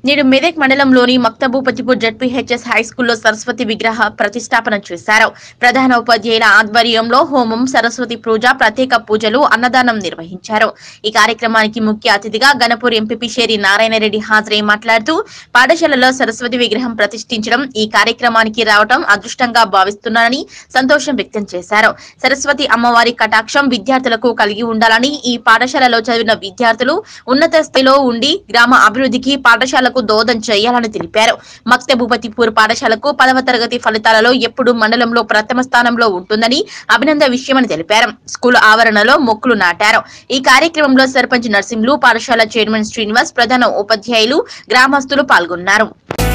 నేడు మెదక్ మండలంలోని మక్తబూపతిపూర్ ZPHS high స్కూల్లో సరస్వతి విగ్రహ ప్రతిష్టాపన చేశారు. ప్రధాన ఉపాధ్యాయుల ఆధ్వర్యంలో హోమం, సరస్వతి పూజ, ప్రత్యేక పూజలు, అన్నదానం నిర్వహించారు. ఈ కార్యక్రమానికి ముఖ్య అతిథిగా గణపూర్ ఎంపీపీ షేరి నారాయణరెడ్డి హాజరై మాట్లాడుతూ పాఠశాలలో సరస్వతి విగ్రహం ప్రతిష్ఠించడం, ఈ కార్యక్రమానికి రావడం అదృష్టంగా భావిస్తున్నారని సంతోషం వ్యక్తం చేశారు. సరస్వతి అమ్మవారి కటాక్షం విద్యార్థులకు కలిగి ఉండాలని, ఈ పాఠశాలలో చదివిన విద్యార్థులు ఉన్నత స్థాయిలో ఉండి గ్రామ అభివృద్ధికి పాఠశాల దోహదం చేయాలని తెలిపారు. మక్తబూపతిపూర్ పాఠశాలకు 10వ తరగతి ఫలితాలలో ఎప్పుడు మండలంలో ప్రథమ స్థానంలో ఉంటుందని అభినందన విషయమని తెలిపారు. స్కూల్ ఆవరణలో మొక్కలు నాటారు. ఈ కార్యక్రమంలో సర్పంచ్ నర్సింహులు, పాఠశాల చైర్మన్ శ్రీనివాస్, ప్రధాన ఉపాధ్యాయులు, గ్రామస్తులు పాల్గొన్నారు.